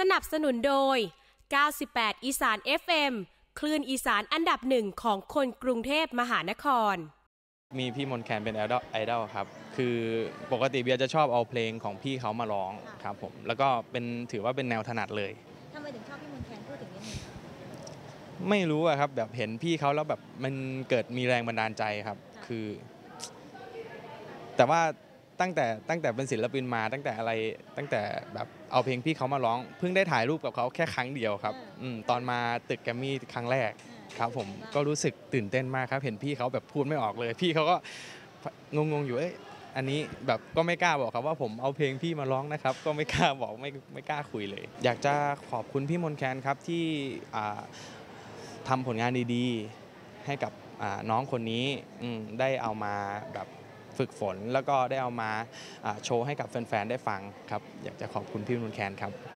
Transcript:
สนับสนุนโดย 98 อีสาน FM คลื่นอีสานอันดับหนึ่งของคนกรุงเทพมหานครมีพี่มนต์แคนเป็นไอดอลครับคือปกติเบียร์จะชอบเอาเพลงของพี่เขามาร้องครับผมแล้วก็ถือว่าเป็นแนวถนัดเลยทำไมถึงชอบพี่มนต์แคนพูดถึงนิดนึงไม่รู้อะครับแบบเห็นพี่เขาแล้วแบบมันเกิดมีแรงบันดาลใจครับคือแต่ว่าตั้งแต่เป็นศิลปินมาตั้งแต่แบบเอาเพลงพี่เขามาร้องเพิ่งได้ถ่ายรูปกับเขาแค่ครั้งเดียวครับตอนมาตึกแกรมมี่ครั้งแรกครับผมก็รู้สึกตื่นเต้นมากครับเห็นพี่เขาแบบพูดไม่ออกเลยพี่เขาก็งงอยู่อันนี้แบบก็ไม่กล้าบอกครับว่าผมเอาเพลงพี่มาร้องนะครับก็ไม่กล้าบอกไม่กล้าคุยเลยอยากจะขอบคุณพี่มนต์แคนครับที่ทำผลงานดีๆให้กับน้องคนนี้ได้เอามาแบบฝึกฝนแล้วก็ได้เอามาโชว์ให้กับแฟนๆได้ฟังครับอยากจะขอบคุณพี่มนต์แคนครับ